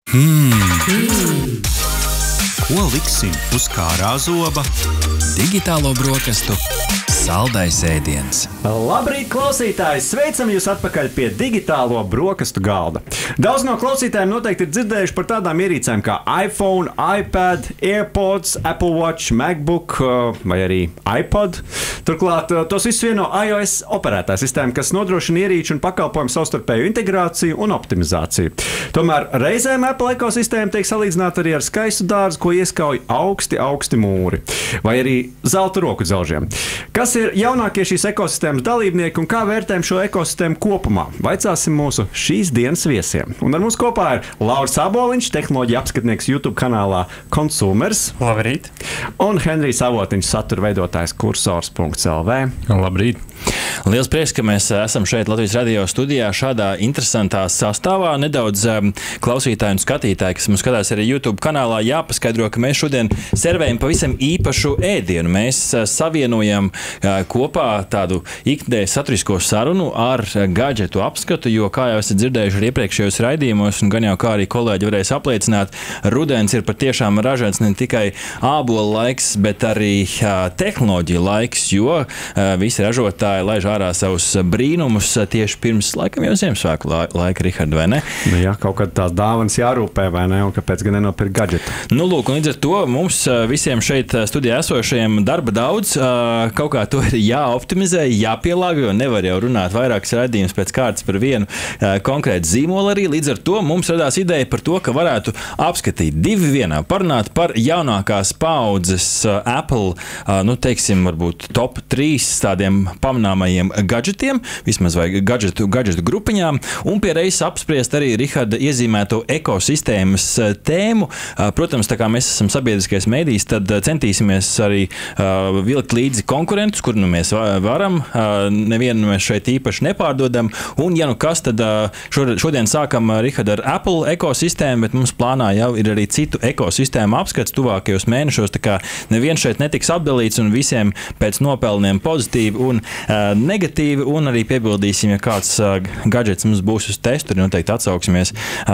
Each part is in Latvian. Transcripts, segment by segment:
Ko liksim uz kārā zoba? Digitālo brokastu saldais ēdiens. Labrīt, klausītāji! Sveicam jūs atpakaļ pie digitālo brokastu galda. Daudz no klausītājiem noteikti ir dzirdējuši par tādām ierīcēm kā iPhone, iPad, AirPods, Apple Watch, MacBook vai arī iPod. Turklāt tos visus vieno iOS operētā sistēma, kas nodrošina ierīču un pakalpojumu savstarpēju integrāciju un optimizāciju. Tomēr reizēm Apple ekosistēma tiek salīdzināta arī ar skaistu dārzu, ko ieskauj augsti mūri, vai arī zelta roku dzelžiem. Kas ir jaunākie šīs ekosistēmas dalībnieki un kā vērtējam šo ekosistēmu kopumā? Vaicāsim mūsu šīs dienas viesiem. Un ar mums kopā ir Lauris Aboliņš, tehnoloģija apskatnieks YouTube kanālā Consumers. Labrīt. Un Henrijs Avotiņš, satura veidotājs kursors.lv. Labrīt. Liels prieks, ka mēs esam šeit Latvijas radio studijā šādā interesantā sastāvā. Nedaudz klausītāji un skatītāji, kas mums skatās arī YouTube kanālā, jāpaskaidro, ka mēs šodien servējam pavisam īpašu ēdienu. Mēs savienojam kopā tādu ikdienas saturisko sarunu ar gadžetu apskatu, jo, kā jau esat dzirdējuši arī iepriekšējos raidījumos, un gan jau kā arī kolēģi varēs apliecināt, rudens ir patiešām ražēts ne tikai ābola laiks, bet arī tehnoloģija laiks, jo visi ražotāji laiž ārā savus brīnumus tieši pirms, laikam, jau Ziemassvētku laika, Rihard, vai ne? Nu jā, kaut kad tās dāvanas jārūpē, vai ne? Un kāpēc gan nenopirkt gadžetu? Nu, lūk, un līdz ar to mums visiem šeit studijā esošajiem darba daudz, kaut kā to ir jāoptimizē, jāpielāgo, jo nevar jau runāt vairākas raidījumus pēc kārtas par vienu konkrētu zīmolu arī. Līdz ar to mums radās ideja par to, ka varētu apskatīt divi vienā, parunāt par jaunākās paaudzes Apple, nu, teiksim, varbūt top 3 tādiem pamanāmajiem gadžetiem, vismaz vai gadžetu grupiņām, un pie reizes apspriest arī Riharda iezīmēto ekosistēmas tēmu. Protams, tā kā mēs esam sabiedriskais mēdījis, tad centīsimies arī vilkt līdzi konkurentus, kur nu mēs varam, nevienu mēs šeit īpaši nepārdodam, un ja nu kas, tad šodien sākam, Rihard, ar Apple ekosistēmu, bet mums plānā jau ir arī citu ekosistēmu apskats tuvākajos mēnešos, tā kā neviens šeit netiks apdalīts un visiem pēc nopelniem pozitīvi un negatīvi, un arī piebildīsim, ja kāds gadžets mums būs uz testu, tad noteikti atsauksimies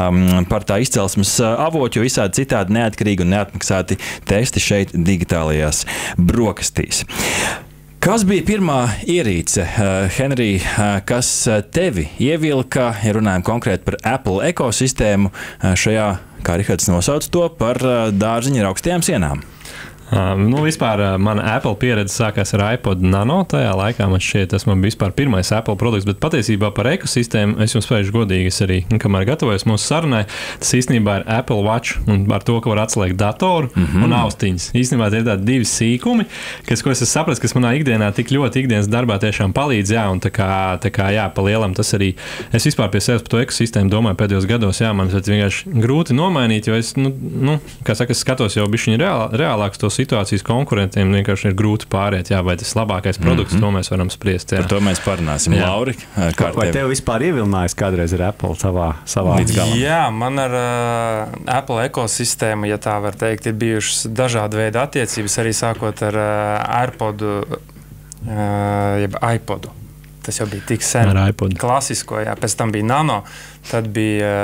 par tā izcelsmes avotu, jo visādi citādi neatkarīgi un neatmaksāti testi šeit digitālajās brokastīs. Kas bija pirmā ierīce, Henrij, kas tevi ievilka, ja runājam konkrēti par Apple ekosistēmu, šajā, kā Rihards nosauc to, par dārziņa ar augstajām sienām? Nu, vispār mana Apple pieredze sākās ar iPod Nano. Tajā laikā man šķiet, tas man bija vispār pirmais Apple produkts, bet patiesībā par ekosistēmu es jums teikšu godīgi, es arī, kamēr gatavojos mūsu sarunai, tas īstenībā ir Apple Watch un par to, ka var atslēgt datoru un austiņas. Īstenībā tie ir tādi divi sīkumi, ko es sapratu, kas manā ikdienā tik ļoti ikdienas darbā tiešām palīdz, jā, un tā kā jā, pa lielam tas arī, es vispār pie sevis par to ekosistēmu domāju pēdējos gados, jā, man vienkārši grūti nomainīt, jo es, kā saka, es skatos jau bišķiņi reālāks to situācijas konkurentiem vienkārši ir grūti pāriet, jā, vai tas labākais produkts, to mēs varam spriest. Jā. Par to mēs parunāsim. Jā. Lauri, kā vai tev vispār ievilinājis kādreiz ar Apple savā līdz galam? Jā, man ar Apple ekosistēmu, ja tā var teikt, ir bijušas dažādi veidi attiecības, arī sākot ar AirPodu, jeb iPodu. Tas jau bija tik sen. Ar iPodu. Klasisko, jā. Pēc tam bija Nano, tad bija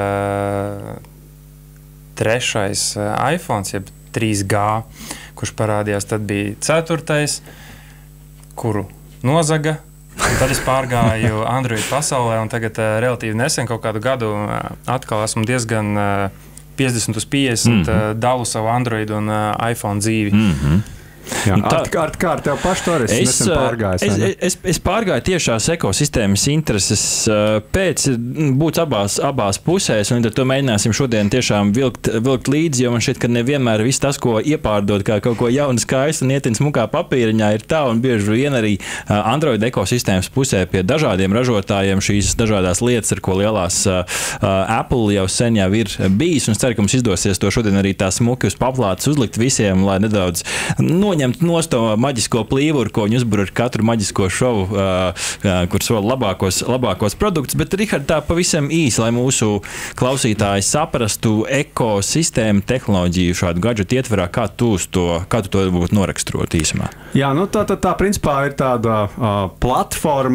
trešais iPhones, jeb 3G, kurš parādījās, tad bija 4. kuru nozaga. Tad es pārgāju Android pasaulē, un tagad relatīvi nesen, kaut kādu gadu, atkal esmu diezgan 50/50 dalu savu Android un iPhone dzīvi. Jā, kā ar tev pašu to esi nesen pārgājis? Es pārgāju tiešās ekosistēmas intereses pēc, būtu abās pusēs, un tad to mēģināsim šodien tiešām vilkt līdzi, jo man šķiet, ka nevienmēr viss tas, ko iepārdod kā kaut ko jaunu, skaistu un ietin smukā papīriņā, ir tā, un bieži vien arī Android ekosistēmas pusē pie dažādiem ražotājiem šīs dažādās lietas, ar ko lielās Apple jau sen jau ir bijis, un es ceru, ka mums izdosies to šodien arī tā smuki uz paplātes uzlikt visiem, lai nedaudz noņemt nost to maģisko plīvuru, ko viņi uzbur ar katru maģisko šovu, kur sola labākos produktus. Bet, Rihard, tā pavisam īsi, lai mūsu klausītāji saprastu ekosistēmu tehnoloģiju šādu gadžetu ietverā, kā tu to būtu noraksturot īsumā? Jā, nu tā principā ir tāda platforma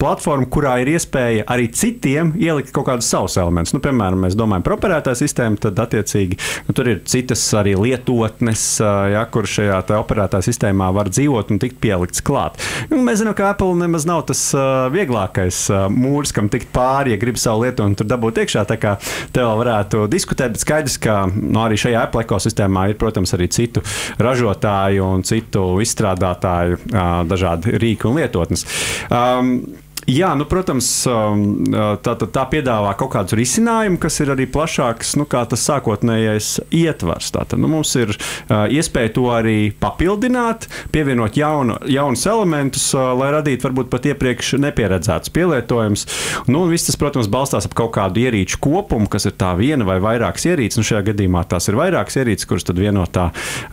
platforma, kurā ir iespēja arī citiem ielikt kaut kādus savus elementus. Nu, piemēram, mēs domājam par operētāju sistēmu, tad attiecīgi tur ir citas arī lietotnes, kur šajā operētāju sistēmā var dzīvot un tikt pielikts klāt. Mēs zinām, ka Apple nemaz nav tas vieglākais mūrs, kam tikt pāri, ja grib savu lietotni tur dabūt iekšā, tā kā te vēl varētu diskutēt, bet skaidrs, ka arī šajā Apple ekosistēmā ir, protams, arī citu ražotāju un citu izstrādātāju dažādi rīki un lietotnes. Jā, nu, protams, tā piedāvā kaut kādus risinājumus, kas ir arī plašāks, nu, kā tas sākotnējais ietvars. Tātad, nu, mums ir iespēja to arī papildināt, pievienot jaunus elementus, lai radītu varbūt pat iepriekš nepieredzētus pielietojumus. Nu, viss tas, protams, balstās ap kaut kādu ierīču kopumu, kas ir tā viena vai vairākas ierīces. Nu, šajā gadījumā tās ir vairākas ierīces, kuras tad vienotā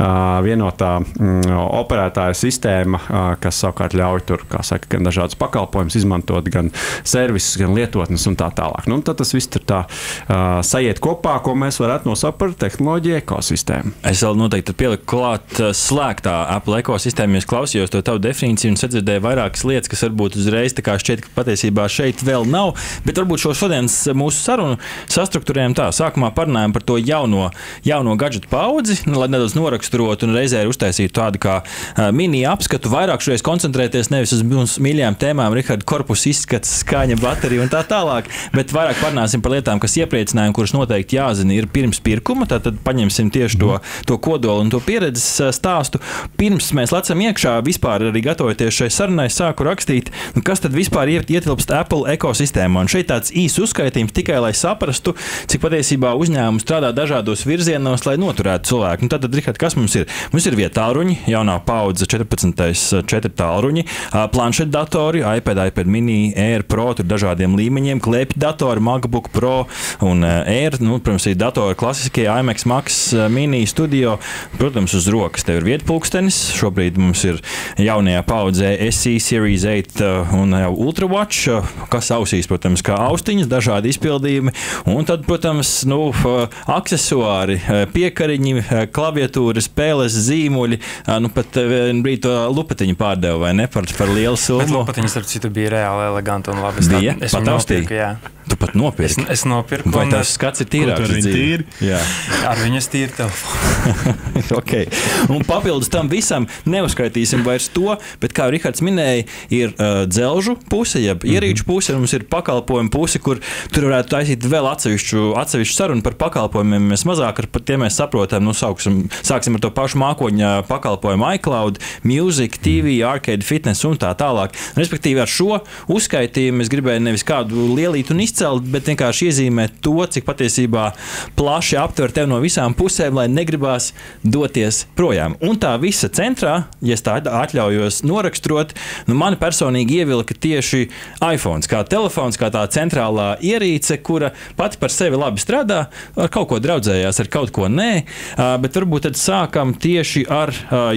operētāja sistēma, kas savukārt ļauj tur, kā saka, gan dažādus pakalpojumus izmantot, gan servisus, gan lietotnes un tā tālāk. Nu, tad tas viss ir tā sajiet kopā, ko mēs varētu nosaukt par tehnoloģiju ekosistēmu. Es vēl noteikti pieliku klāt slēgtā Apple ekosistēmu, jo es klausījos to tavu definīciju un sadzirdēju vairākas lietas, kas varbūt uzreiz tā kā šķiet, ka patiesībā šeit vēl nav, bet varbūt šo šodienas mūsu sarunu sastrukturējam tā. Sākumā parunājam par to jauno gadžetu paudzi, lai nedaudz noraksturotu un reizē uztaisītu tādu kā mini apskatu, vairāk šoreiz koncentrēties nevis uz mums mīļajām tēmām, Riharda, korpusu izskats, skaņa, baterija un tā tālāk, bet vairāk parunāsim par lietām, kas iepriecināja un kuras noteikti jāzina ir pirms pirkuma, tad paņemsim tieši to kodolu un to pieredzes stāstu. Pirms mēs lecam iekšā, vispār arī gatavoties šai sarunai, sāku rakstīt, kas tad vispār ietilpst Apple ekosistēmā. Un šeit tāds īsts uzskaitījums tikai, lai saprastu, cik patiesībā uzņēmumi strādā dažādos virzienos, lai noturētu cilvēku. Un tad, Rihard, kas mums ir? Mums ir vietālruņi, jaunā paudze 14. 4 tālruņi, planšetdatori, iPad Mini, Air Pro, tur dažādiem līmeņiem, klēpju datori, MacBook Pro un Air, nu, protams, ir datori klasiskie, iMac Max Mini Studio, protams, uz rokas tev ir vietpulkstenis, šobrīd mums ir jaunajā paudzē SE Series 8 un Ultrawatch, kas ausīs, protams, kā austiņas, dažādi izpildījumi, un tad, protams, nu, aksesuāri, piekariņi, klaviatūras, spēles, zīmuļi, nu, pat brīd to lupatiņu pārdeva, vai ne, par lielu summu. Bet lupatiņas, starp citu, bija reāli eleganti un labi. Bija? Es viņu nopirku, jā. Tu pat nopirki? Es nopirku. Vai tās skats ir tīrāks? Jā. Ar viņas tīri telefonu. Okay. Un papildus tam visam neuzskaitīsim vairs to, bet, kā Rihards minēja, ir dzelžu puse, jeb ierīču puse, un mums ir pakalpojumu puse, kur tur varētu taisīt vēl atsevišķu sarunu par pakalpojumiem. Mēs mazāk par tiem mēs saprotam, nu, sāksim ar to pašu mākoņa pakalpojumu iCloud, Music, TV, Arcade, Fitness un tā tālāk. Respektīvi, ar šo uzskaitījumu es gribēju nevis kādu lielītu un izcelt, bet vienkārši iezīmēt to, cik patiesībā plaši aptver tev no visām pusēm, lai negribās doties projām. Un tā visa centrā, ja es tā atļaujos noraksturot, nu mani personīgi ievilka tieši iPhone, kā telefons, kā tā centrālā ierīce, kura pati par sevi labi strādā, ar kaut ko draudzējās, ar kaut ko nē, bet varbūt tad sākam tieši ar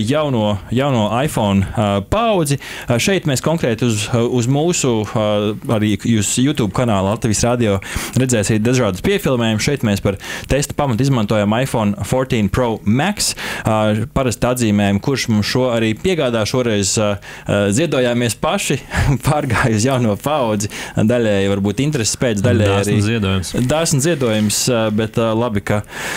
jauno iPhone paudzi. Šeit mēs konkrēti uz mūsu arī jūs YouTube kanāla Latvijas radio redzēsiet dažādus piefilmējumus. Šeit mēs par testa pamatu izmantojam iPhone 14 Pro Max. Parasti atzīmējam, kurš mums šo arī piegādā. Šoreiz ziedojāmies paši, pārgāju uz jauno paudzi. Daļēji varbūt intereses pēc, daļēji arī dāsns ziedojums, bet labi,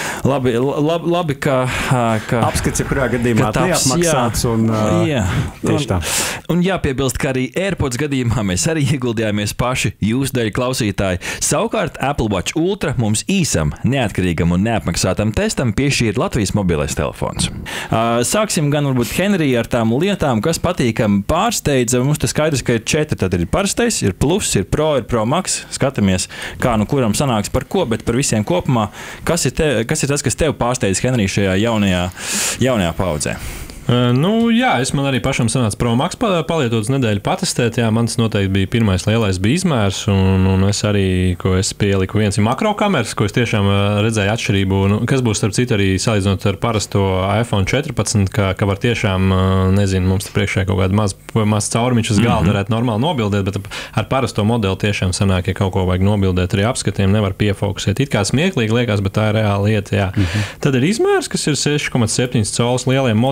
ka apskats, ja kurā gadījumā neapmaksāts un tieši tā. Un jāpiebilst, ka arī AirPods gadījumā mēs arī ieguldījāmies paši jūsu dēļ klausītāji. Savukārt Apple Watch Ultra mums īsam, neatkarīgam un neapmaksātam testam piešķīra Latvijas mobilais telefons. Sāksim gan varbūt, Henrija, ar tām lietām, kas patīkam pārsteidza. Mums tas skaidrs, ka ir 4, tad ir parastais, ir Plus, ir Pro Max. Skatāmies, kā nu kuram sanāks par ko, bet par visiem kopumā. Kas ir tas, kas tev pārsteidz, Henrija, šajā jaunajā paudzē? Man arī pašam sanāca Pro Max palietot nedēļu patestēt. Jā, mans noteikti bija pirmais lielais bija izmērs, un es arī, ko es pieliku, viens ir makrokameras, ko es tiešām redzēju atšķirību, kas būs starp citu arī salīdzinot ar parasto iPhone 14, ka var tiešām, nezinu, mums te priekšā kaut kāda maz caurumiņš uz galda varētu normāli nobildēt, bet ar parasto modeli tiešām sanāk, ja kaut ko vajag nobildēt arī apskatiem, nevar piefokusēt. It kā smieklīgi liekas, bet tā ir reāla lieta, jā. Tad ir izmērs, kas ir 6,7 cols lieliem modelim,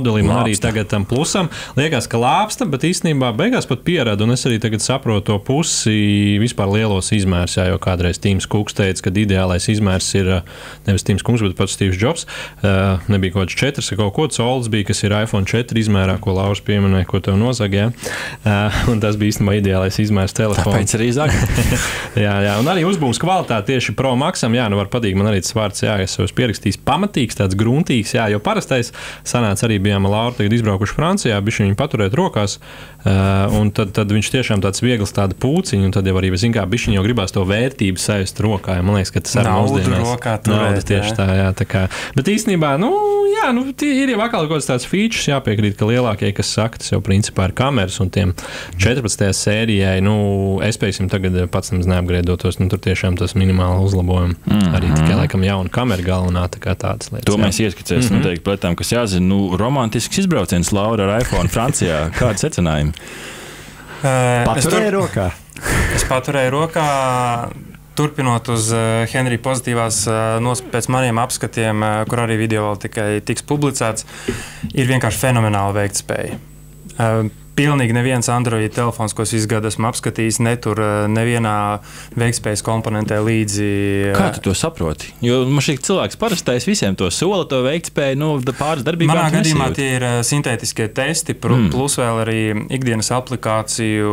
arī tagad tam plusam. Liekas, ka lāpsta, bet īstenībā beigās pat pierāda, un es arī tagad saprotu to pusi vispār lielos izmērs, jo kādreiz Tims Kuks teica, ka ideālais izmērs ir nevis Tims Kuks, bet pats Steve's Jobs. Nebija kaut kāds 4, kaut ko Solds bija, kas ir iPhone 4 izmērā, ko Lauris pieminēja, ko tev nozagē. Un tas bija īstenībā ideālais izmērs telefonu. Tāpēc arī zaga. jā, un arī uzbūves kvalitāte tieši Pro Maxam, jā, nu var patīk, man arī tas vārds, jā, es jau pierakstījis pamatīgs, tāds gruntīgs, jā, jo parastais sanāca arī bijām Laura tagad izbraukuši Francijā, bišķi viņu paturēt rokās, un tad viņš tiešām tāds viegls tāda pūciņa, un tad jau arī, zin kā, bišķi jau gribās to vērtību sajust rokā, man liekas, ka tas arī mūsdienās. Rokā turēt, tieši tā, jā, tā kā. Bet īstenībā, ir jau atkal kaut kāds tāds features, jāpiekrīt, ka lielākie, kas saka, tas jau principā ir kameras, un tiem 14. sērijai, es pēksim tagad pats nemaz neapgrēdotos, tur tiešām tas minimāli uzlabojumi. Arī tikai laikam jauna kamera galvenā, tā kā tādas lietas. To mēs ieskicēsim noteikti pēc tam, kas jāzina. Romantisks izbrauciens Laura ar iPhone Francijā. Kādi secinājumi? Paturēju rokā. Es paturēju rokā. Turpinot uz Henrija pozitīvās pēc maniem apskatiem, kur arī video vēl tikai tiks publicēts, ir vienkārši fenomenāla veiktspēja. Pilnīgi neviens Android telefons, ko es izgadu esmu apskatījis, netur nevienā veiktspējas komponentē līdzi. Kā tu to saproti? Jo man šī cilvēks parastais visiem to sola, to veiktspēju, pāris darbībām. Manā gadījumā tie ir sintētiskie testi, plus vēl arī ikdienas aplikāciju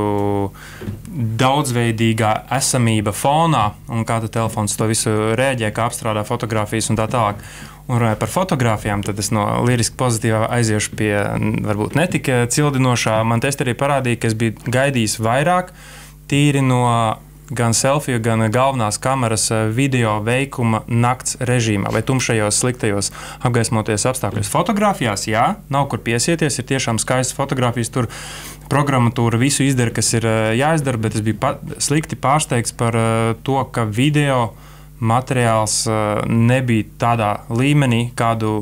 daudzveidīgā esamība fonā, un kā telefons to visu rēģē, kā apstrādā fotogrāfijas un tā tālāk. Un runājot par fotogrāfijām, tad es no liriski pozitīvā aiziešu pie varbūt netika cildinošā. Man testi arī parādīja, ka es biju gaidījis vairāk tīri no gan selfiju, gan galvenās kameras video veikuma nakts režīmā vai tumšajos, sliktajos apgaismoties apstākļos. Fotogrāfijās, jā, nav kur piesieties, ir tiešām skaistas fotogrāfijas, tur programmatūra visu izdara, kas ir jāizdara, bet es biju slikti pārsteigts par to, ka video materiāls nebija tādā līmenī, kādu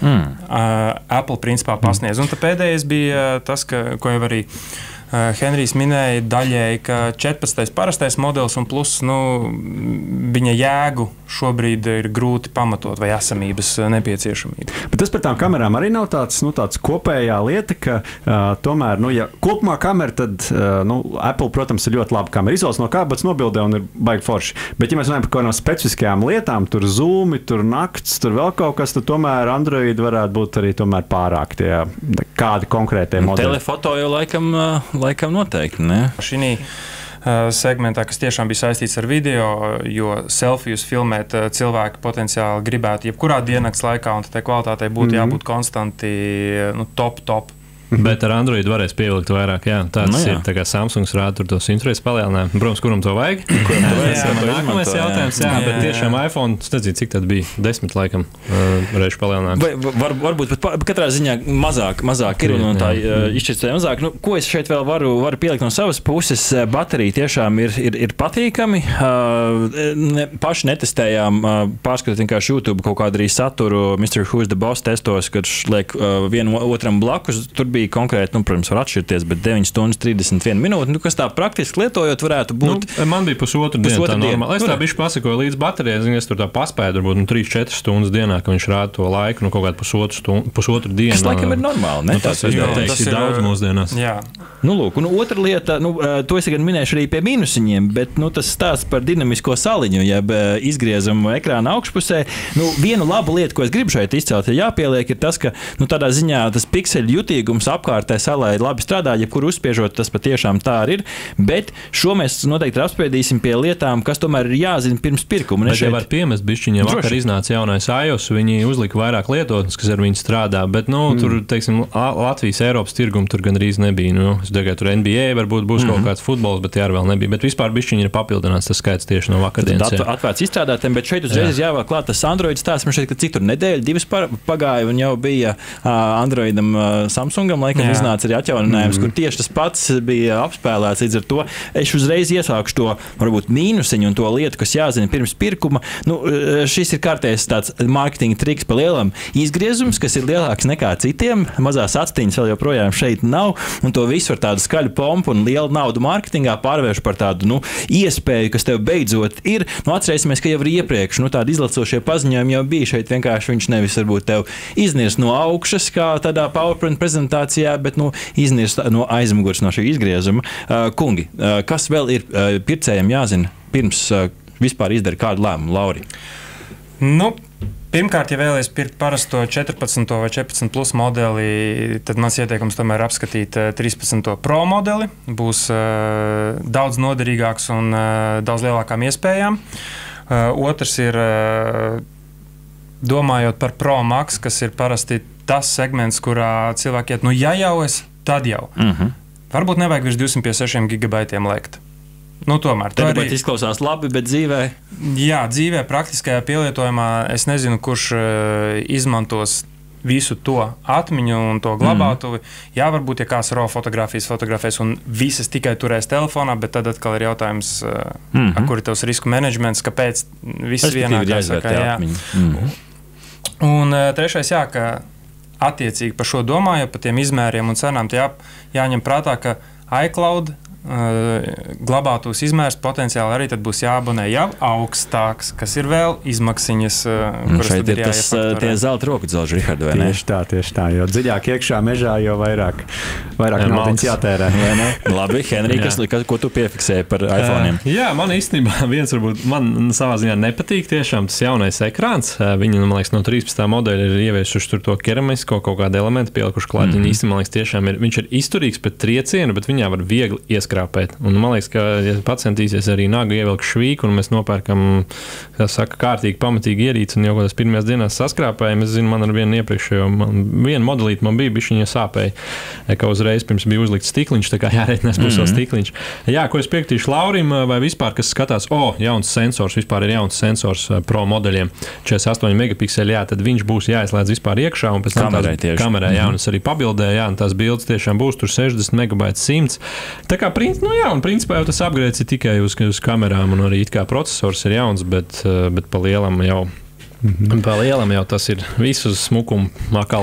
Apple principā pasniedz. Un pēdējais bija tas, ko jau arī Henrijs minēja daļēji, ka 14. parastais modelis un plus viņa jēgu šobrīd ir grūti pamatot vai esamības nepieciešamību. Bet tas par tām kamerām arī nav tāds kopējā lieta, ka tomēr, ja kopumā kamera, tad Apple, protams, ir ļoti laba kamera. Izvēlas no kabatas nobildē un ir baigi forši. Bet, ja mēs runājam par kaut kādām specifiskajām lietām, tur zoomi, tur nakts, tur vēl kaut kas, tad tomēr Android varētu būt arī tomēr pārāk tie kādi konkrētie modeļi. Telefoto jau laikam noteikti, ne? Šī segmentā, kas tiešām bija saistīts ar video, jo selfijus filmēt cilvēki potenciāli gribētu jebkurā diennakts laikā, un tai kvalitātei būtu jābūt konstanti top. Bet ar Android varēs pievilkt vairāk, jā. Tāds ir, tā kā Samsungs rāda tur tos interesi palielinājumu. Protams, kuram to vajag? Nākamais jautājums, jā, bet tiešām iPhone, es nezinu, cik tad bija 10 laikam reižu palielinājums. Varbūt, bet katrā ziņā mazāk ir un tā izšķirtē mazāk. Ko es šeit vēl varu pielikt no savas puses? Baterija tiešām ir patīkami. Paši netestējām, pārskatot vienkārši YouTube kaut kādu arī saturu Mr. Who's the Boss testos, kad liek vienu otram blakus. Tur bija konkrēti, protams, var atšķirties, bet 9 stundas 31 minūtes, kas tā praktiski lietojot varētu būt. Man bija pusotru dienu tā normāli. Es tā bišķi pasakoju līdz baterijai, es tur tā paspēju, varbūt 3-4 stundas dienā, ka viņš rāda to laiku, kaut kādu pusotru dienu. Tas laikam ir normāli, ne? Tas ir daudz mūsdienās. Jā. Lūk, un otra lieta, to es gan minēšu arī pie mīnusiņiem, bet tas stāsts par dinamisko saliņu, jeb izgriezumu ekrāna augšpusē. Viena laba lieta, ko es gribu šeit izcelt, jāpieliek, ir tas, ka tādā ziņā tas pikseļu jutīgums apkārtē salai labi strādā, jebkur uzspiežot, tas patiešām tā arī ir, bet šo mēs noteikti apspriedīsim pie lietām, kas tomēr ir jāzina pirms pirkuma. Bet jau var piemest bišķiņiem, vakar iznāca jaunais iOS, viņi uzlika vairāk lietotnes, kas ar viņu strādā, bet, tur, teiksim, Latvijas Eiropas tirgumu tur gandrīz nebija. Es domāju, tur NBA varbūt būs kaut kāds futbols, bet jā, vēl nebija. Bet vispār bišķiņi ir papildināts tas skaits tieši no vakardienas. Atvērts izstrādātiem, bet šeit uzreiz jāvēl klāt tas Android stāsts. Man šeit, ka citur nedēļa, 2 pagāja un jau bija Androidam Samsungam gadam, laikam, iznāca arī atjauninājums, kur tieši tas pats bija apspēlēts. Līdz ar to es uzreiz iesākšu to, varbūt, mīnusiņu un to lietu, kas jāzina pirms pirkuma. Nu, šis ir kārtējs tāds mārketinga triks pa lielam izgriezums, kas ir lielāks nekā citiem. Mazās atstiņas vēl joprojām šeit nav, un to visu ar tādu skaļu pompu un lielu naudu mārketingā pārvērš par tādu, iespēju, kas tev beidzot ir. Atcerēsimies, ka jau iepriekš, tādi izlacošie paziņojumi jau bija šeit. Vienkārši viņš nevis varbūt tev iznirst no augšas, kā tādā PowerPoint prezentācijā, bet iznirst no aizmugures, no šī izgriezuma. Kungi, kas vēl ir pircējiem jāzina pirms vispār izdara kādu lēmumu, Lauri? Pirmkārt, ja vēlaties pirkt parasto 14 vai 14 plus modeli, tad mans ieteikums tomēr apskatīt 13 Pro modeli. Būs daudz noderīgāks un daudz lielākām iespējām. Otrs ir, domājot par Pro Max, kas ir parasti tas segments, kurā cilvēki iet, ja jau es, tad jau. Varbūt nevajag virs 256 gigabaitiem lekt. Tomēr. Tad arī izklausās labi, bet dzīvē? Jā, dzīvē, praktiskajā pielietojumā es nezinu, kurš izmantos visu to atmiņu un to glabātuvi. Jā, varbūt, ja kāds RAW fotografijas un visas tikai turēs telefonā, bet tad atkal ir jautājums, kur ir tavs risku menedžments, kāpēc viss vienā jāsaka. Un trešais, ka attiecīgi par šo domājot, par tiem izmēriem un cenām, jāņem prātā, ka iCloud glabātos izmērs potenciāli arī tad būs jāabonē jau augstāks, kas ir vēl izmaksiņas, kuras šeit ir tie zelta rokudzelži, Rihard, vai ne? Tieši tā, jo dziļāk iekšā mežā, jo vairāk naudiņas jātērē. Labi, Henrij, ko tu piefiksēji par iPhone'iem? Jā, man īstenībā man savā ziņā nepatīk tiešām tas jaunais ekrāns. Viņi, man liekas, no 13. modeļa ir ieviesuši tur to keramisko kaut kādu elementu, pielikuši klāt. Viņi īstenībā, man liekas, tiešām viņš ir izturīgs pret triecienu, bet viņā var viegli ieskrāpēt. Un man liekas, ka, ja pacentīsies arī nagu ievilkt švīku, un mēs nopērkam, kārtīgi, pamatīgi ierīci, un jau kādas pirmajās dienās saskrāpējam, es zinu, man ar vienu iepriekšējo, vienu modelīti man bija, bišķiņa sāpēja, ka uzreiz pirms bija uzlikts stikliņš, tā kā jārēķinās būs vēl stikliņš. Jā, ko es piekritīšu Laurim, vai vispār, kas skatās, jauns sensors, vispār ir jauns sensors Pro modeļiem, 48 megapikseli, jā, tad viņš būs jāizslēdz vispār iekšā, un pēc tam kamerā, jā, un es arī pabildēju, jā, un tās bildes tiešām būs tur 60 megabaiti 100. Tā kā, un principā jau tas upgrades ir tikai uz kamerām, un arī it kā processors ir jauns, bet pa lielam jau tas ir visu smukumu makal.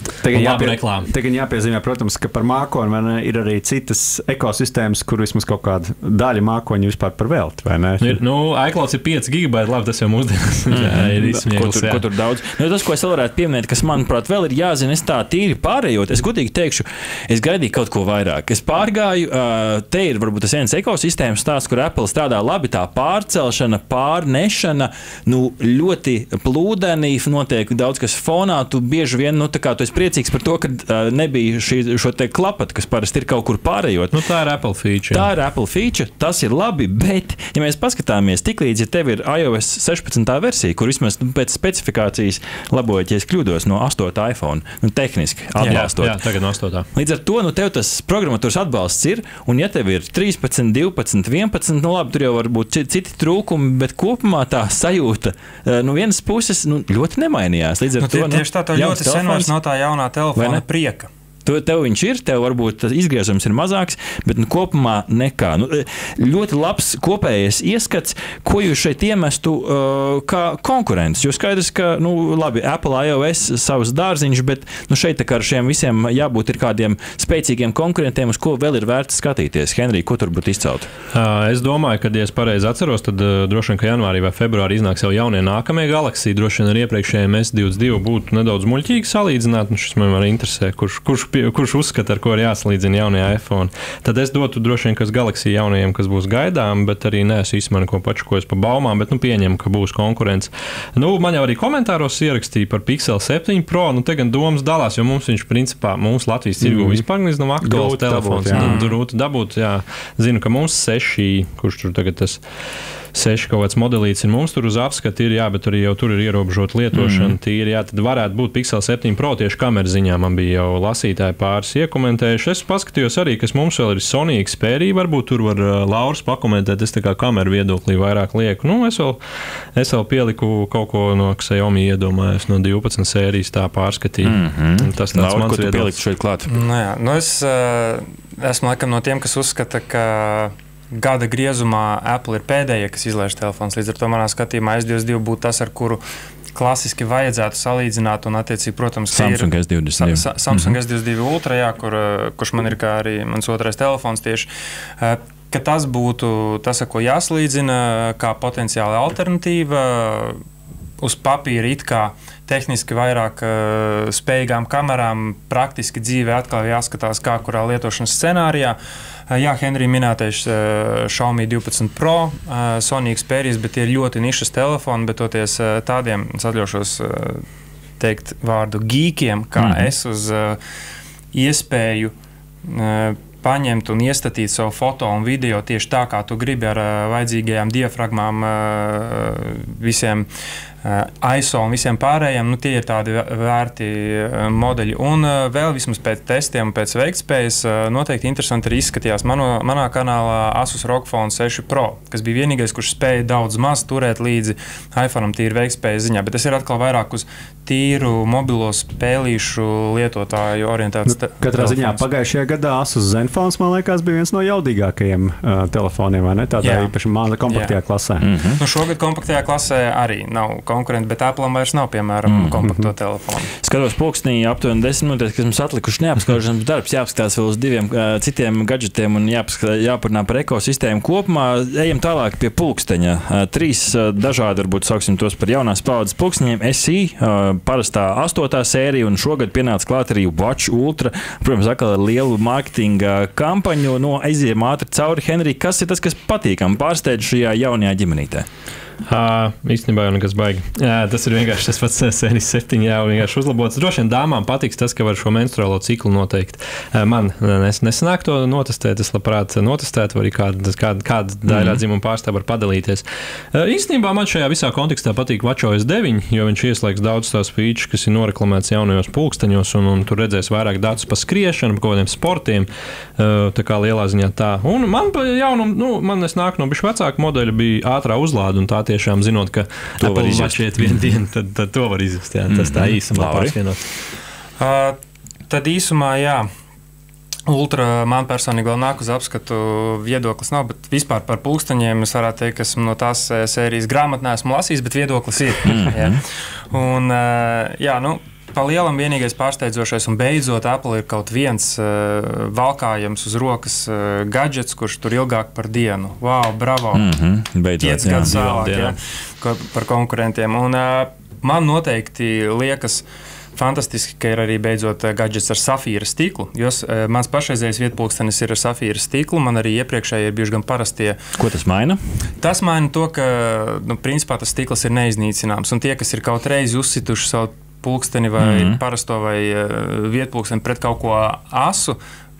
Tagad jāpiezīmē, protams, ka par mākoni ir arī citas ekosistēmas, kur vismaz kaut kāda daļa mākoņa vispār par velti, vai ne? iCloud ir 5 gigabaiti, labi, tas jau mūsdienas ir izsmieglis. Ko tur daudz? Tas, ko es vēl varētu pieminēt, kas, manuprāt, vēl ir jāzina, es tā tīri pārējot, es godīgi teikšu, es gaidīju kaut ko vairāk. Es pārgāju, te ir varbūt tas viens ekosistēmas stāsts, kur Apple strādā labi, tā pārcelšana, pārnešana, ļoti plūdenī, notiek daudz kas fonā, tu bieži vien, tā kā tu esi priecīgs par to, ka nebija šo te klapatu, kas parasti ir kaut kur pārējot. Tā ir Apple feature. Tā ir Apple feature, tas ir labi, bet, ja mēs paskatāmies, tiklīdz, ja tev ir iOS 16. versija, kur vismaz pēc specifikācijas labojiet, ja es kļūdos no 8. iPhone, tehniski atbalstot. Jā, tagad no 8. Līdz ar to, tev tas programmatūras atbalsts ir, un ja tev ir 13, 12, 11, labi, tur jau var būt citi trūkumi, bet kopumā tā sajūta no vienas puses ļoti nemainījās. Līdz ar to, tieši tā ļoti senos no tā jaunā telefona prieka. Tev viņš ir, tev varbūt tas izgriezums ir mazāks, bet kopumā nekā. Ļoti labs kopējais ieskats, ko jūs šeit iemestu kā konkurents. Jo skaidrs, ka, labi, Apple iOS savus dārziņš, bet šeit tā kā ar šiem visiem jābūt ir kādiem spēcīgiem konkurentiem, uz ko vēl ir vērts skatīties. Henrij, ko tur būtu izcelt? Es domāju, ka, ja es pareizi atceros, tad droši vien, ka janvārī vai februārī iznāks jau jaunie nākamie Galaxy. Droši vien ar iepriekšējiem S22 būtu nedaudz muļķīgi salīdzināt, šis man arī interesē, kurš uzskata, ar ko ir jāsalīdzina jaunie iPhone. Tad es dotu droši vien, kas Galaxy jaunajiem, kas būs gaidām, bet arī neesmu īsti ko pačukojis pa baumām, bet pieņemu, ka būs konkurence. Man jau arī komentāros ierakstīja par Pixel 7 Pro, te gan domas dalās, jo mums viņš principā, mūsu Latvijas tirgu vispār nav aktuāls telefons. Grūti dabūt, jā. Zinu, ka mums 6, kurš tur tagad tas 6 kaut kāds modelīts ir mums tur uz apskatu, ir, jā, bet arī jau tur ir ierobežota lietošana. Tīri, jā, tad varētu būt Pixel 7 Pro tieši kameras ziņā. Man bija jau lasītāji pāris iekomentējuši. Es paskatījos arī, kas mums vēl ir Sony Xperia, varbūt tur var Lauris pakomentēt, es tā kā kameru viedoklī vairāk lieku. Nu, es vēl pieliku kaut ko no Xiaomi iedomājos, no 12 sērijas tā pārskatīju. Tas tāds Lauri, mans ko tu viedoklis. pieliktu šeit klāt? Es esmu laikam no tiem, kas uzskata, ka gada griezumā Apple ir pēdējie, kas izlaiž telefons. Līdz ar to manā skatījumā S22 būtu tas, ar kuru klasiski vajadzētu salīdzināt. Un, attiecīgi, protams, Samsung S22. Samsung S22 Ultra, jā, kurš man ir kā arī mans otrais telefons tieši. Ka tas būtu tas, ar ko jāsalīdzina, kā potenciāla alternatīva. Uz papīra it kā tehniski vairāk spējīgām kamerām, praktiski dzīvē atkal jāskatās, kā kurā lietošanas scenārijā. Jā, Henrija minētais Xiaomi 12 Pro, Sony Xperia, bet tie ir ļoti nišas telefoni, bet toties tādiem, es atļaušos teikt vārdu geekiem, kā es uz iespēju paņemt un iestatīt savu foto un video tieši tā, kā tu gribi ar vajadzīgajām diafragmām visiem ISO un visiem pārējiem, tie ir tādi vērti modeļi. Un vēl vismaz pēc testiem un pēc veiktspējas noteikti interesanti arī izskatījās manā kanālā Asus ROG Phone 6 Pro, kas bija vienīgais, kurš spēja daudz maz turēt līdzi iPhone'am tīri veiktspējas ziņā, bet tas ir atkal vairāk uz tīru mobilo spēlīšu lietotāju orientēts. Katrā ziņā pagājušajā gadā Asus Zenfons, man liekas, bija viens no jaudīgākajiem telefoniem, vai ne? Tādā īpaši māla kompaktajā klasē. Šogad kompaktajā klasē arī nav konkurenti, bet Apple'am vairs nav, piemēram, kompakto telefonu. Skatos pulkstenī aptuveni 10 minūtēs, kas mums atlikuši neapskaužams darbs, jāapskatās vēl uz 2 citiem gadžetiem un jāparunā par ekosistēmu kopumā. Ejam tālāk pie pulksteņa. 3 dažādi, varbūt sauksim tos par jaunās paudzes pulksteņiem. SI, parastā 8. sērija, un šogad pienāca klāt arī Watch Ultra. Protams, atkal ar lielu mārketinga kampaņu. Aiziem ātri cauri. Henrij, kas ir tas, kas patīkam pārsteidz šajā jaunajā ģimenītē? Īstenībā jau nekas baigi. Tas ir vienkārši tas pats sērijas 7, jau vienkārši uzlabots. Droši vien dāmām patiks tas, ka var šo menstruālo ciklu noteikt. Man nesanāk to notestēt, es labprāt notestētu, vai kāda daļā dzimuma pārstāv var padalīties. Īstenībā man šajā visā kontekstā patīk WatchOS 9, jo viņš ieslēgs daudz tās features, kas ir noreklamēts jaunajos pulksteņos, un tur redzēs vairāk datus par skriešanu, par kaut kādiem sportiem, tā kā lielā ziņā tā. Un man pa jaunum, man es nāk no bišķi vecāka modeļa, bija ātrā uzlāde, un tā tiešām zinot, ka to var izvest vienu dienu, tad to var izvest. Jā. Tas tā īsumā pārsvienot. Tad īsumā, jā, Ultra man personīgi vēl nāk uz apskatu, viedoklis nav, bet vispār par pulksteņiem es varētu teikt, ka esmu no tās sērijas grāmatnē esmu lasījis, bet viedoklis ir. Jā. Un, jā, pa lielam vienīgais pārsteidzošais un beidzot Apple ir kaut viens valkājams uz rokas gadžets, kurš tur ilgāk par dienu. Wow, bravo! Beidzot, 5 gadus vēlāk, par konkurentiem. Un man noteikti liekas fantastiski, ka ir arī beidzot gadžets ar safīra stiklu. Mans pašreizējais vietpulkstenis ir ar safīra stiklu, man arī iepriekšēji ir bijuši gan parastie. Ko tas maina? Tas maina to, ka principā tas stikls ir neiznīcināms, un tie, kas ir kaut reizi uzsituši savu pulksteni vai parasto vai vietpulksteni pret kaut ko asu,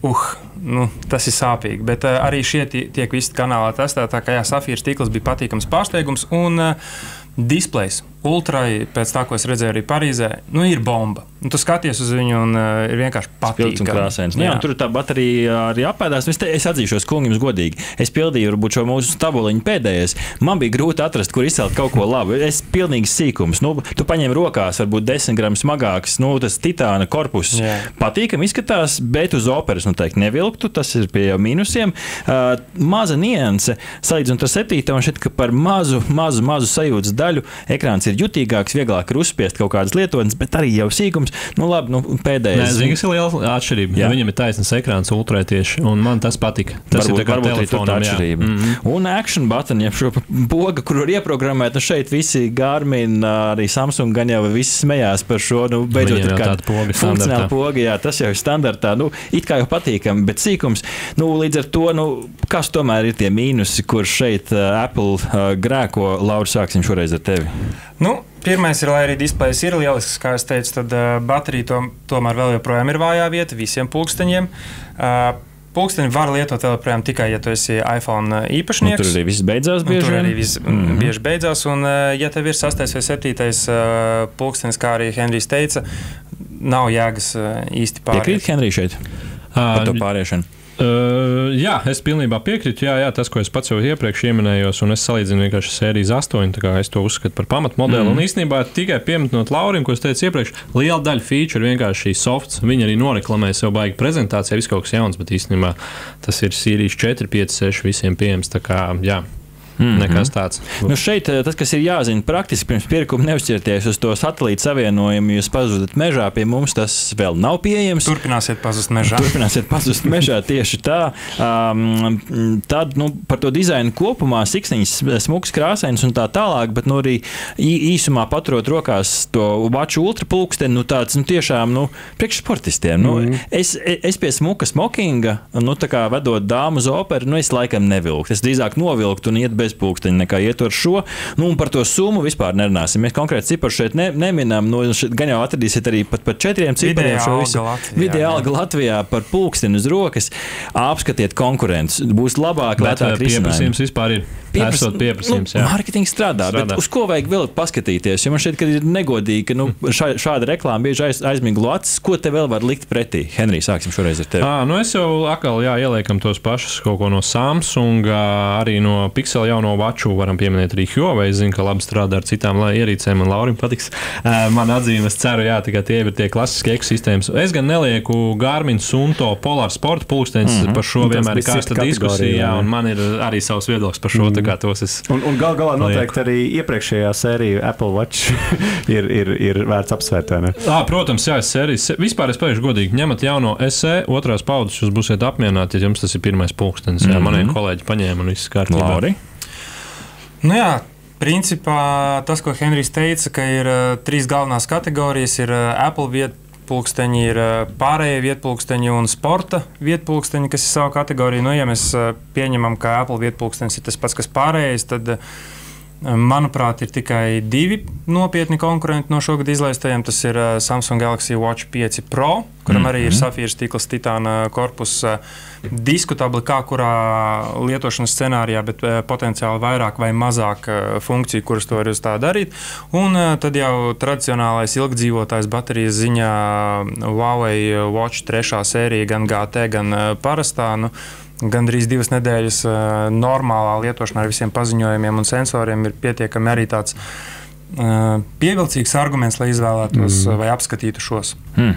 tas ir sāpīgi. Bet arī šie tiek visi kanālā testēti, tā kā safīra stikls bija patīkams pārsteigums, un displejs Ultrai, pēc tā, ko es redzēju arī Parīzē, ir bomba. Un tu skaties uz viņu un ir vienkārši patīkami. Un krāsains. Jā, tur tā baterija arī apēdās. Es atzīšos, kungi, jums godīgi. Es pildīju varbūt šo mūsu tabuliņu pēdējais. Man bija grūti atrast, kur izcelt kaut ko labu. Es pilnīgi sīkums. Tu paņem rokās, varbūt 10 gramus smagāks, tas titāna korpus. Patīkami izskatās, bet uz operas noteikti nevilktu. Tas ir pie mīnusiem. Maza nianse, salīdzinot ar 7, un šeit, ka par mazu sajūtas daļu ekrāns ir jutīgāks, vieglāk ir uzspiest kaut kādas lietotnes, bet arī jau sīkums. Pēdējais. Nē, zinu, kas ir liela atšķirība. Ja viņam ir taisnas ekrāns Ultrai tieši, un man tas patika. Tas varbūt, ir tā kā telefonam, atšķirība. Un action button, ja šo poga, kur var ieprogrammēt, šeit visi Garmin, arī Samsung gan jau visi smējās par šo, beidzot ir kāda funkcionāla poga, jā, tas jau ir standartā, it kā jau patīkami, bet sīkums, līdz ar to, kas tomēr ir tie mīnusi, kur šeit Apple grēko? Lauri, sāksim šoreiz ar tevi. Pirmais ir, lai arī displejs ir lielisks, kā es teicu, tad baterija tomēr vēl joprojām ir vājā vieta visiem pulksteņiem. pulksteni var lietot joprojām tikai, ja tu esi iPhone īpašnieks. Tur arī viss beidzās bieži. Tur arī viss bieži beidzās. Un, ja tev ir 6. vai 7. pulkstenis, kā arī Henrijs teica, nav jēgas īsti pārēt. Piekrīt Henrij šeit par to pāriešanu? Jā, es pilnībā piekrītu. Jā, tas, ko es pats jau iepriekš ieminējos, un es salīdzinu vienkārši sērijas 8, tā kā es to uzskatu par pamatmodeli. Un īstenībā tikai pieminot Laurim, ko es teicu iepriekš, liela daļa feature vienkārši šī softs. Viņi arī noreklamēja sev baigi prezentācijā, viss kaut kas jauns, bet īstenībā tas ir sērijas 4, 5, 6 visiem pieejams. Tā kā, jā. Nekas tāds. Nu šeit tas, kas ir jāzina praktiski pirms pirkuma, neuzķerties uz to satelītu savienojumu. Jūs pazudat mežā, pie mums tas vēl nav pieejams. Turpināsiet pazust mežā. Turpināsiet pazust mežā, tieši tā. Tad par to dizainu kopumā siksniņas smuks krāsains un tā tālāk, bet arī īsumā paturot rokās to Watch Ultra pulksteni, tāds tiešām priekšsportistiem. Es pie smuka smokinga, tā kā vedot dāmu uz operu, es laikam nevilktu. Es drīzāk novilktu un iet bez pulksteņa nekā iet ar šo. Un par to summu vispār nerunāsim. Mēs konkrēti ciparu šeit neminam. Gan jau atradīsiet arī pat par 4 cipariem šo visu. Vidēja alga Latvijā par pulksteni uz rokas. Apskatiet konkurentus. Būs labāk, lētāk risinājumi. Pieprasījums vispār ir. Pieprasījums, jā. Mārketings strādā, bet uz ko vajag vēl paskatīties? Jo man šķiet, ka ir negodīgi, ka šāda reklāma bieži aizmiglo acis. Ko te vēl var likt pretī? Henrij, sāksim šoreiz ar tevi. Es jau atkal ieliekam tos pašus kaut ko no Samsung, arī no Pixel jauno Watchu, varam pieminēt arī Huawei. Es zinu, ka labi strādā ar citām ierīcēm, un Laurim patiks. Man atzīmes ceru, tikai tie ir tie klasiskie ekosistēmas. Es gan nelieku Garmin Sunto Polar Sport pulkstenis, par šo vienmēr ir kārsta diskusija, un man ir arī savs viedoklis par šo. Un galā noteikti arī iepriekšējā sērija Apple Watch ir vērts apsvērt. Protams, jā, sērijas. Vispār es paiešu godīgi, ņemat jauno SE, 2. paudzes, jūs būsiet apmierināti, ja jums tas ir 1. pulkstenis. Jā, manie kolēģi paņēma un viss kārtībā. Lauri? Principā tas, ko Henrijs teica, ka ir 3 galvenās kategorijas, ir Apple vietpulksteņi, ir pārējie vietpulksteņi un sporta vietpulksteņi, kas ir savu kategoriju. Ja mēs pieņemam, ka Apple vietpulkstenis ir tas pats, kas pārējais, tad, manuprāt, ir tikai 2 nopietni konkurenti no šogad izlaistajiem. Tas ir Samsung Galaxy Watch 5 Pro, kuram arī ir safīra stikls titāna korpus. Diskutabli kā kurā lietošanas scenārijā, bet potenciāli vairāk vai mazāk funkciju, kuras to var uz tā darīt. Un tad jau tradicionālais ilgdzīvotājs baterijas ziņā Huawei Watch 3. sērija, gan GT, gan parastā. Gandrīz 2 nedēļas normālā lietošanā ar visiem paziņojumiem un sensoriem ir pietiekami arī tāds pievilcīgs arguments, lai izvēlētos vai apskatītu šos.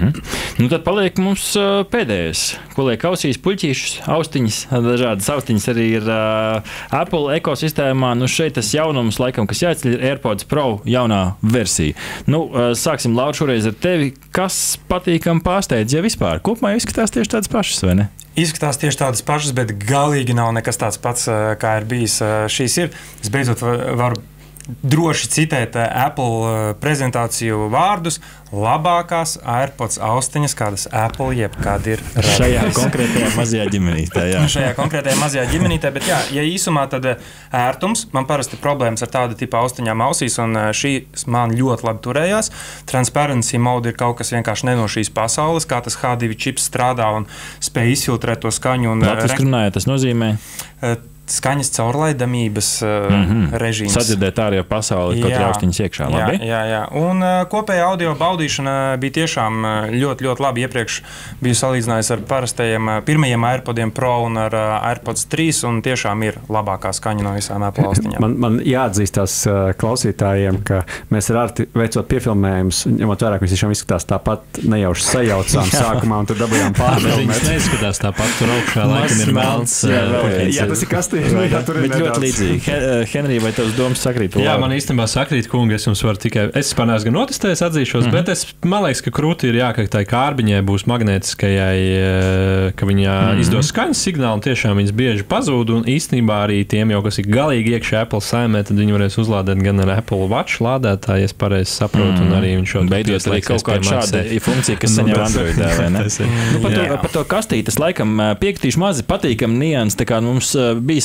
Tad paliek mums pēdējais. Ko liek ausīs, puļķīšus, austiņas, dažādas austiņas arī ir Apple ekosistēmā. Šeit tas jaunums, laikam, kas jāceļ, ir AirPods Pro jaunā versija. Sāksim, Laura, šoreiz ar tevi. Kas patīkam pārsteidz, ja vispār? Kopumā izskatās tieši tādas pašas, vai ne? Izskatās tieši tādas pašas, bet galīgi nav nekas tāds pats, kā ir bijis. Šīs ir. Es beidzot varu droši citēt Apple prezentāciju vārdus. Labākās AirPods austiņas, kādas Apple jebkad ir radījusi. Šajā konkrētajā mazajā ģimenītē, jā. Šajā konkrētajā mazajā ģimenītē, bet jā, ja īsumā, tad ērtums. Man parasti problēmas ar tādu tipu austiņām ausīs, un šī man ļoti labi turējās. Transparency mode ir kaut kas vienkārši ne no šīs pasaules, kā tas H2 čips strādā un spēj izfiltrēt to skaņu. Latviski runājot, tas nozīmē? Skaņas caurlaidamības režīms. Sadzirdēt ārējo pasauli, katra austiņas iekšā, labi? Jā. Un kopējā audio baudīšana bija tiešām ļoti, ļoti labi. Iepriekš biju salīdzinājis ar parastajiem pirmajiem AirPodiem Pro un ar AirPods 3, un tiešām ir labākā skaņa no visām Apple austiņām. Man jāatzīstās klausītājiem, ka mēs ar Arti veicot piefilmējumus, ņemot vērā, ka mēs tiešām izskatās tāpat, nejauši sajaucām sākumā, un tad dabujām pārfilmēt. Viņas neizskatās tāpat, tur augšā laikam ir melns. Jā, tas ir kastī. Bet ļoti līdzīgi. Henrij, vai tavs domas sakrīt? Jā, man īstenībā sakrīt, kungi. Es jums varu tikai, es panās gan notestējis, atzīšos, bet man liekas, ka krūti ir ka tai kārbiņai būs magnētiskajai, ka viņa izdos skaņas signālu, un tiešām viņas bieži pazūd, un īstenībā arī tiem jau, kas ir galīgi iekšā Apple saimē, tad viņi varēs uzlādēt gan ar Apple Watch lādētāju, ja es pareizi saprotu, un arī viņš šo beidzot arī kaut kāda šāda funkcija, kas saņem Androidā, vai ne? Par to kastītes laikam piekritīšu mazi patīkam nians, tā kā mums bija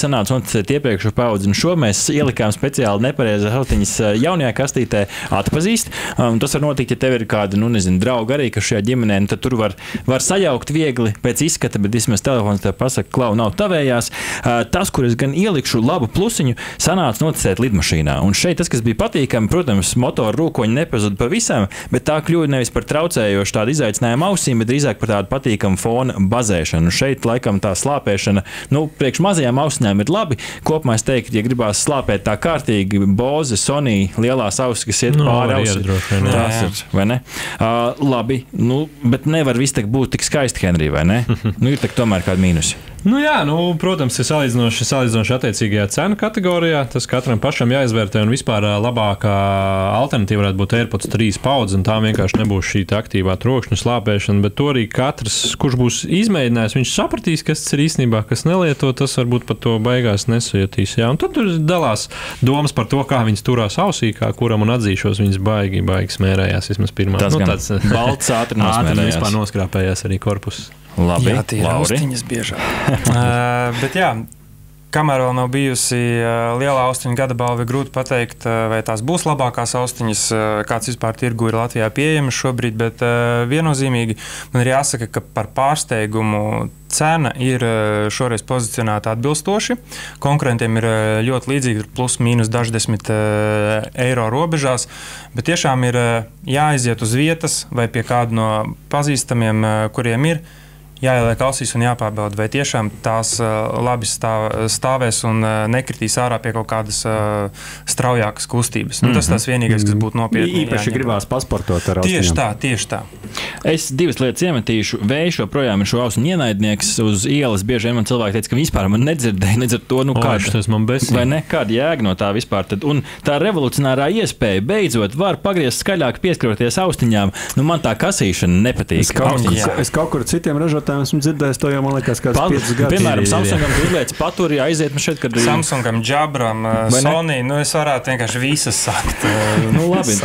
sanāca noticēt iepriekšējo paudzi, un šo mēs ielikām speciāli nepareizās austiņas jaunajā kastītē atpazīst. Tas var notikt, ja tev ir kāda, drauga arī, kas šajā ģimenē, tad tur var sajaukt viegli pēc izskata, bet vismaz telefons tev pasaka, klau, nav tavējās. Tas, kur es gan ielikšu labu plusiņu, sanāca noticēt lidmašīnā. Un šeit tas, kas bija patīkami, protams, motoru rūkoņi nepazuda pavisam, bet tā kļuva nevis par traucējošu tādu izaicinājumu ausīm, bet drīzāk par tādu patīkamu fona bazēšanu. Šeit, laikam, tā slāpēšana, priekš mazajām austiņām ir labi. Kopumā es teiktu, ja gribās slāpēt tā kārtīgi, Bose, Sony, lielās ausis, kas iet pāri ausi. Tās ir, vai ne? Labi, bet nevar viss būt tik skaisti, Henrij, vai ne? Ir tak tomēr kādi mīnusi. Protams, ir salīdzinoši attiecīgajā cenu kategorijā. Tas katram pašam jāizvērtē, un vispār labākā alternatīva varētu būt AirPods 3 paudze, un tā vienkārši nebūs šī aktīvā trokšņa slāpēšana, bet to arī katrs, kurš būs izmēģinājis, viņš sapratīs, kas tas ir īstenībā, kas nelieto, tas varbūt pat to beigās nesajutīs. Jā, un tad tur dalās domas par to, kā viņas turās ausī, kā kuram, un atzīšos, viņas baigi smērējās vismaz pirmā. Tas gan balts ātri nosmērējās. Vispār noskrāpējās arī korpus. Labi, jā, tie ir austiņas biežāk. Bet jā, kamēr vēl nav bijusi liela austiņa gada balva, grūti pateikt, vai tās būs labākās austiņas, kāds vispār tirgu ir Latvijā pieejams šobrīd, bet viennozīmīgi man ir jāsaka, ka par pārsteigumu cena ir šoreiz pozicionēta atbilstoši. Konkurentiem ir ļoti līdzīgi, plus mīnus daždesmit eiro robežās, bet tiešām ir jāaiziet uz vietas vai pie kādu no pazīstamiem, kuriem ir, jāieliek ausīs un jāpārbauda, vai tiešām tās labi stāvēs un nekritīs ārā pie kaut kādas straujākas kustības. Tas tas vienīgais, kas būtu nopietni. Īpaši gribās pasportot ar austiņām. Tieši tā. Es divas lietas iemetīšu. Vējš joprojām ir šo ausu ienaidnieks uz ielas. Bieži vien man cilvēki teica, ka vispār man nedzirdēja, nedz ar to, tas man besīja. Vai nekāda jēga no tā vispār. Un tā revolucionārā iespēja beidzot var pagriezt skaļāk pieskaroties austiņām. Man tā kasīšana nepatīk. Es kaut kur citiem ražotājiem esmu dzirdējis to jau, man liekas, kāds 5 gadus. Piemēram, Samsungam uzliec paturi, aiziet šeit, kad... Samsungam, Jabram, Sony, es varētu vienkārši visas sakt. Labi,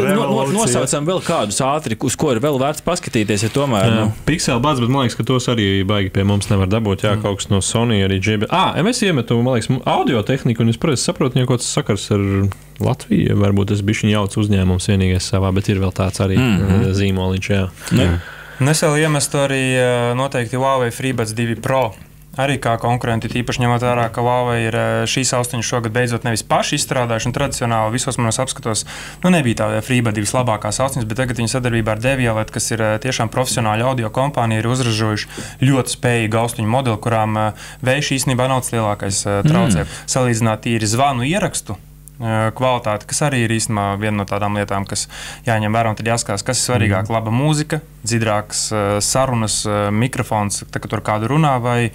nosaucam vēl kādus ātri, uz ko ir vēl vērts paskatīties, ja tomēr... Pixel Buds, bet man liekas, ka tos arī baigi pie mums nevar dabūt, kaut kas no Sony arī Jabram. Es iemetu, man liekas, audio tehniku, un es saprotu, kaut kas sakars ar Latviju, varbūt es bišķiņ jauc uzņēmums vienīgais savā, bet ir vēl tāds arī zīmoliņš, jā. Es vēl iemestu arī noteikti Huawei FreeBuds 2 Pro. Arī kā konkurenti, tīpaši ņemot vērā, ka Huawei ir šīs austiņas šogad beidzot nevis paši izstrādājuši, un tradicionāli visos manos apskatos nebija tā FreeBuds 2 labākās austiņas, bet tagad viņi sadarbībā ar Devialet, kas ir tiešām profesionāli audio kompānija, ir uzražojuši ļoti spējīgu austiņu modeli, kurām vējš īstenībā nav tas lielākais traucējums. Salīdzināt tīri zvanu ierakstu kvalitāti, kas arī ir īstenībā viena no tādām lietām, kas jāņem vērā, un tad jāskatās, kas ir svarīgāk, laba mūzika, dzirdākas sarunas, mikrofons, kad tur kādu runā, vai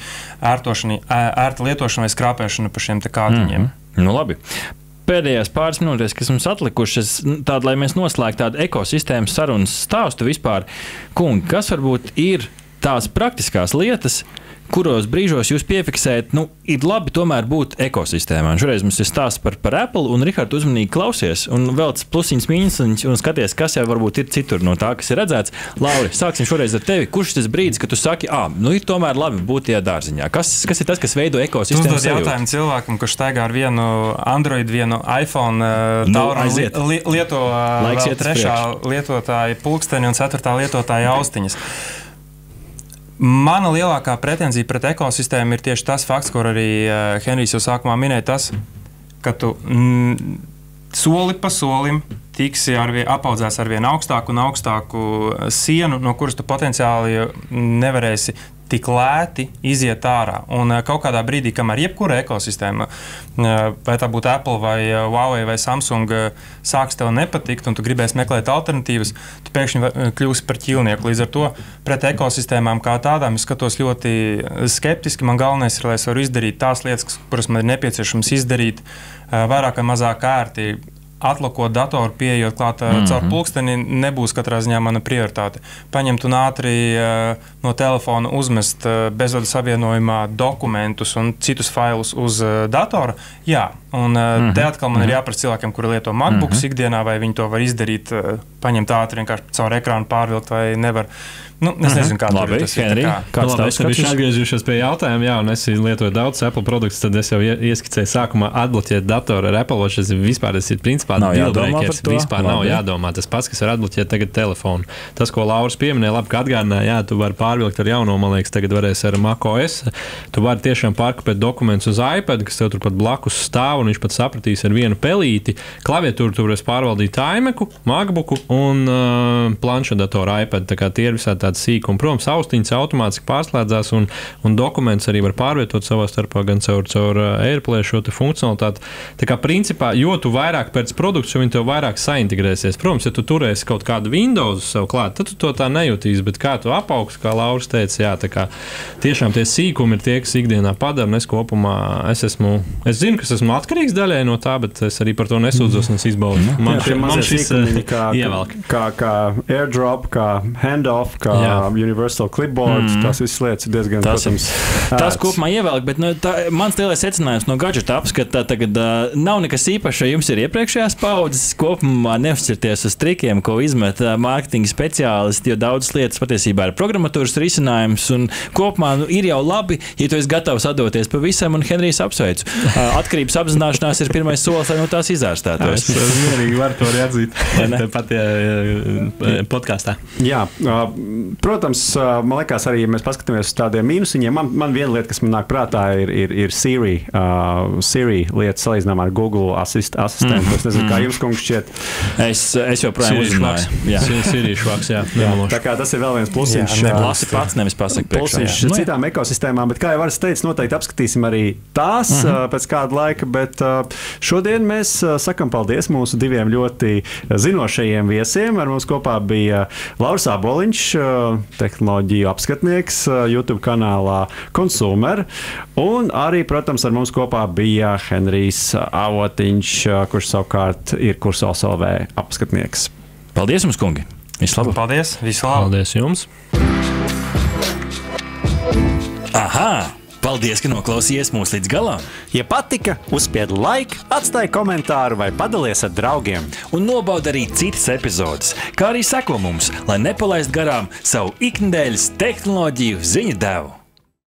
ērta lietošana vai skrāpēšana pa šiem te kātiņiem. Labi. Pēdējās pāris minūtēs, kas mums atlikušas, lai mēs noslēgtu tādu ekosistēmas sarunas stāstu vispār, kungi, kas varbūt ir tās praktiskās lietas, kuros brīžos jūs piefiksējat, ir labi tomēr būt ekosistēmā. Un šoreiz mums ir stāsts par Apple, un Rihards uzmanīgi klausies, un velc plusiņas, mīnusiņas, un skaties, kas jau varbūt ir citur no tā, kas ir redzēts. Lauri, sāksim šoreiz ar tevi. Kurš tas brīdis, kad tu saki, ir tomēr labi būt tajā dārziņā? Kas ir tas, kas veido ekosistēmu? Uzdod jautājumu cilvēkam, kurš staigā ar vienu Android, vienu iPhone, lieto vēl 3. lietotāja pulksteni un 4. lietotāja austiņas. Mana lielākā pretenzija pret ekosistēmu ir tieši tas fakts, kur arī Henrijs jau sākumā minēja, tas, ka tu soli pa solim tiksi apaudzēs ar vien augstāku un augstāku sienu, no kuras tu potenciāli nevarēsi tik lēti iziet ārā. Un kaut kādā brīdī, kamēr jebkura ekosistēma, vai tā būtu Apple vai Huawei vai Samsung, sāks tev nepatikt un tu gribēsi meklēt alternatīvas, tu pēkšņi kļūsi par ķīlnieku. Līdz ar to pret ekosistēmām kā tādām es skatos ļoti skeptiski. Man galvenais ir, lai es varu izdarīt tās lietas, kuras man ir nepieciešams izdarīt vairāk vai mazāk ērti. atlokot datoru, pieejot klāt caur pulksteni, nebūs katrā ziņā mana prioritāte. Paņemt un ātri no telefona uzmest bezvadu savienojumā dokumentus un citus failus uz datora, jā. Un te atkal man ir jāprasa cilvēkiem, kuri lieto MacBooks ikdienā, vai viņi to var izdarīt, paņemt ātri, vienkārši caur ekrānu pārvilkt, vai nevar. Nu, es nezinu, kā tur tas ir. Kāds tavs skats? Atgriežušies pie jautājuma, jā, un es lietoju daudz Apple produktus, tad es jau ieskicēju sākumā atbloķēt datoru ar Apple Watch. Tas vispār ir principā dealbreakers. Vispār nav jādomā. Tas pats, kas var atbloķēt tagad telefonu. Tas, ko Lauris pieminēja, labi, ka atgādināja, jā, tu vari pārvilkt ar jauno, man liekas, tagad varēs ar macOS. Tu vari tiešām pārkopēt dokumentus uz iPad, kas tev tur pat blakus stāv, un viņš pat sapratīs ar vienu pelīti. Klaviatūru tu varēs pārvaldīt iMacu, MacBooku un planšetdatoru iPad. Tā kā tie ir visā tādi sīkumi. Protams, austiņas automātiski pārslēdzās un dokumentus arī var pārvietot savā starpā gan caur AirPlay šo te funkcionalitāti. Tā kā principā, jo tu vairāk pēc produkts, jo viņi tev vairāk saintegrēsies. Protams, ja tu turēsi kaut kādu Windows sev klāt, tad tu to tā nejūtīsi, bet kā tu apaugs, kā Lauris teica, jā, tā kā tiešām tie sīkumi ir tie, kas ikdienā padara, un es kopumā, es zinu, ka esmu atkarīgs daļai no tā, bet es arī par to nesūdzos un es izbaudu. Man šis ievelk. Kā AirDrop, kā Handoff, kā Universal Clipboard, tās visas lietas ir diezgan, protams, tas kopumā ievelk, bet mans lielais secinājums no gadžeta apskata tagad nav nekas īpašs, ja jums ir iepriekšējās paudzes, kopumā neuzcirties uz trikiem, ko izmet mārketinga speciālisti, jo daudzas lietas patiesībā ir programmatūras risinājums, un kopumā ir jau labi, ja tu esi gatavs atdoties pavisam, un Henrijs apsveicu. Atkarības apzināšanās ir pirmais solis, lai no tās izārstētos. Es mierīgi varu to arī atzīt. Pat podkāstā. Jā, protams, man liekas arī, ja mēs paskatāmies uz tādiem mīnusiņiem, man viena lieta, kas man nāk prātā, ir Siri lieta salīdzinām ar Google asistentu. Es nezinu, kā jums, kungs, šķiet. Es joprojām uzrunāju. Siri švaks, jā. Tā kā tas ir vēl viens plusiņš. Lasi pats, nevis pasaka priekšā. Plusiņš citām ekosistēmām, bet kā jau Varis teica, noteikti apskatīsim arī tās pēc kāda laika, bet šodien mēs sakam paldies mūsu diviem ļoti zinošajiem viesiem. Ar mums kopā bija Lauris Āboliņš, tehnoloģiju apskatnieks YouTube kanālā Consumer, un arī, protams, ar mums kopā bija Henrijs Avotiņš, kurš savukārt ir Kursors LV apskatnieks. Paldies jums, kungi! Vislabāk! Paldies! Vislabāk! Paldies jums! Aha! Paldies, ka noklausījies mūs līdz galam! Ja patika, uzspied like, atstāj komentāru vai padalies ar draugiem. Un nobauda arī citas epizodes, kā arī seko mums, lai nepalaist garām savu iknedēļas tehnoloģiju ziņu devu.